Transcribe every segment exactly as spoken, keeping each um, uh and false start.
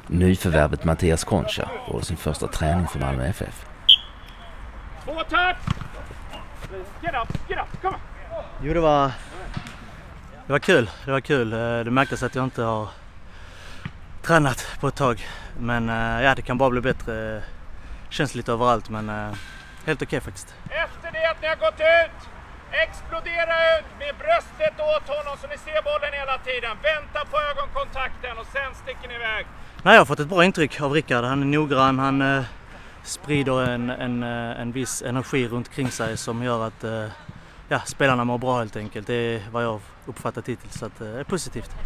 Nyförvärvet Mattias Concha på sin första träning för Malmö F F. Jo, det var, det var kul. Det var kul. Det märktes att jag inte har tränat på ett tag. Men ja, det kan bara bli bättre. Känns lite överallt, men helt okej faktiskt. Efter det att ni har gått ut, explodera ut med bröstet åt honom så ni ser bollen hela tiden. Vänta på ögonkontakten och sen sticker ni iväg. Nej, jag har fått ett bra intryck av Rickard. Han är noggrann, han eh, sprider en, en, en viss energi runt kring sig som gör att eh, ja, spelarna mår bra helt enkelt. Det är vad jag har uppfattat hittills, så att, eh, det är positivt.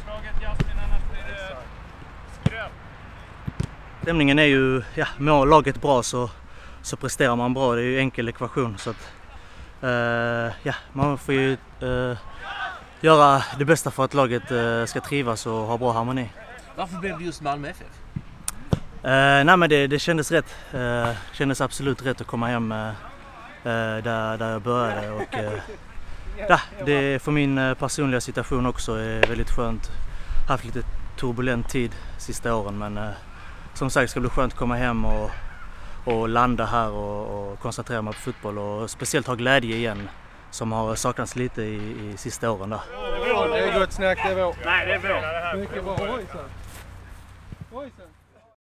Stämningen är ju, ja, mår laget bra så, så presterar man bra. Det är ju en enkel ekvation, så att eh, ja, man får ju eh, göra det bästa för att laget eh, ska trivas och ha bra harmoni. Varför blev det just Malmö F F? Eh, nej men det, det kändes rätt. Eh, kändes absolut rätt att komma hem eh, där, där jag började. Och, eh, ja, det för min eh, personliga situation också är väldigt skönt. Haft lite turbulent tid sista åren, men eh, som sagt ska det bli skönt att komma hem och, och landa här och, och koncentrera mig på fotboll och speciellt ha glädje igen som har saknats lite i, i sista åren där. Det är gott snack, det är vår. Nej, det är bra. Mycket bra. Oj, så. Oj, så.